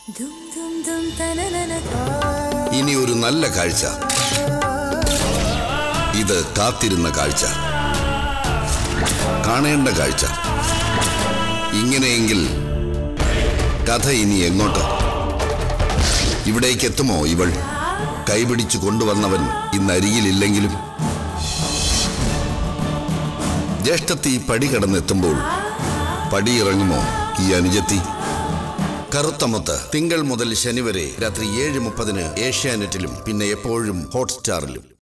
ഇനി ഒരു നല്ല കാഴ്ച. ഇത് കാത്തിരുന്ന കാഴ്ച, കാണേണ്ട കാഴ്ച. ഇങ്ങനെയെങ്കിൽ കഥ ഇനി എങ്ങോട്ട്? ഇവിടേക്ക് എത്തുമോ ഇവൾ? കൈപിടിച്ചു കൊണ്ടുവന്നവൻ ഇന്ന് അരികിലില്ലെങ്കിലും. ജ്യേഷ്ഠത്തി പടി കടന്നെത്തുമ്പോൾ പടിയിറങ്ങുമോ ഈ അനുജത്തി? കറുത്തമുത്ത് തിങ്കൾ മുതൽ ശനി വരെ രാത്രി 7:30 ഏഷ്യാനെറ്റിലും പിന്നെ എപ്പോഴും ഹോട്ട്സ്റ്റാറിലും.